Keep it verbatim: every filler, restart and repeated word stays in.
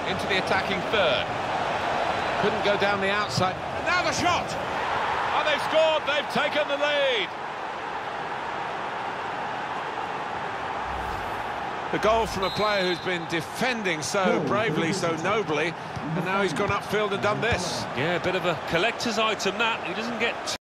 into the attacking third. Couldn't go down the outside. And now the shot! And they've scored, they've taken the lead. The goal from a player who's been defending so bravely, so nobly, and now he's gone upfield and done this. Yeah, a bit of a collector's item that. He doesn't get